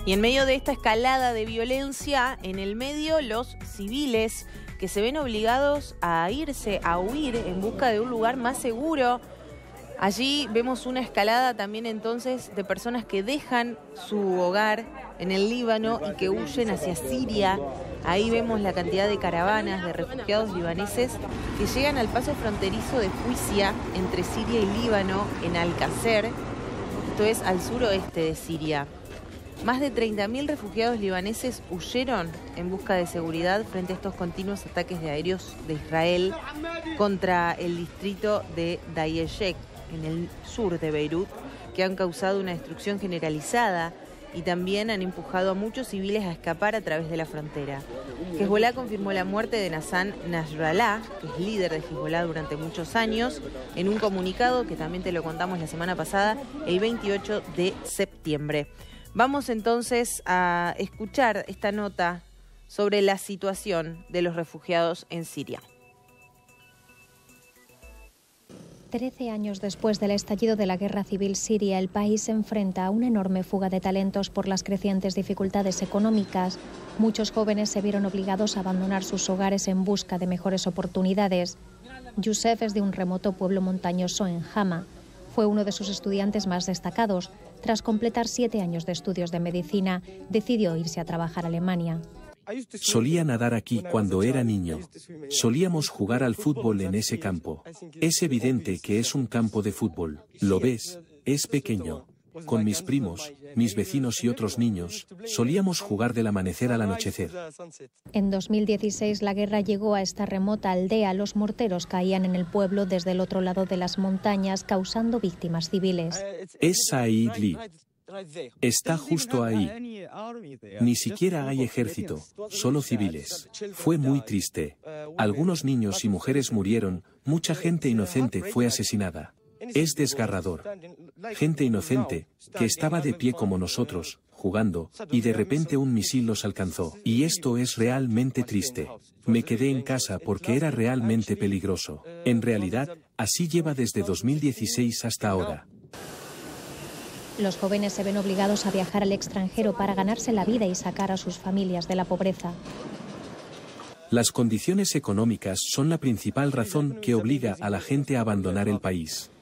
Y en medio de esta escalada de violencia, en el medio los civiles que se ven obligados a irse, a huir en busca de un lugar más seguro. Allí vemos una escalada también entonces de personas que dejan su hogar en el Líbano y que huyen hacia Siria. Ahí vemos la cantidad de caravanas de refugiados libaneses que llegan al paso fronterizo de Fuisia entre Siria y Líbano en Al-Qasr. Esto es al suroeste de Siria. Más de 30.000 refugiados libaneses huyeron en busca de seguridad frente a estos continuos ataques de aéreos de Israel contra el distrito de Dayeshek, en el sur de Beirut, que han causado una destrucción generalizada y también han empujado a muchos civiles a escapar a través de la frontera. Hezbollah confirmó la muerte de Hassan Nasrallah, que es líder de Hezbollah durante muchos años, en un comunicado que también te lo contamos la semana pasada, el 28 de septiembre. Vamos entonces a escuchar esta nota sobre la situación de los refugiados en Siria. 13 años después del estallido de la guerra civil siria, el país se enfrenta a una enorme fuga de talentos por las crecientes dificultades económicas. Muchos jóvenes se vieron obligados a abandonar sus hogares en busca de mejores oportunidades. Youssef es de un remoto pueblo montañoso en Hama. Fue uno de sus estudiantes más destacados. Tras completar 7 años de estudios de medicina, decidió irse a trabajar a Alemania. Solía nadar aquí cuando era niño. Solíamos jugar al fútbol en ese campo. Es evidente que es un campo de fútbol. ¿Lo ves? Es pequeño. Con mis primos, mis vecinos y otros niños, solíamos jugar del amanecer al anochecer. En 2016 la guerra llegó a esta remota aldea. Los morteros caían en el pueblo desde el otro lado de las montañas, causando víctimas civiles. Es Said Lee. Está justo ahí. Ni siquiera hay ejército, solo civiles. Fue muy triste. Algunos niños y mujeres murieron, mucha gente inocente fue asesinada. Es desgarrador. Gente inocente, que estaba de pie como nosotros, jugando, y de repente un misil los alcanzó. Y esto es realmente triste. Me quedé en casa porque era realmente peligroso. En realidad, así lleva desde 2016 hasta ahora. Los jóvenes se ven obligados a viajar al extranjero para ganarse la vida y sacar a sus familias de la pobreza. Las condiciones económicas son la principal razón que obliga a la gente a abandonar el país.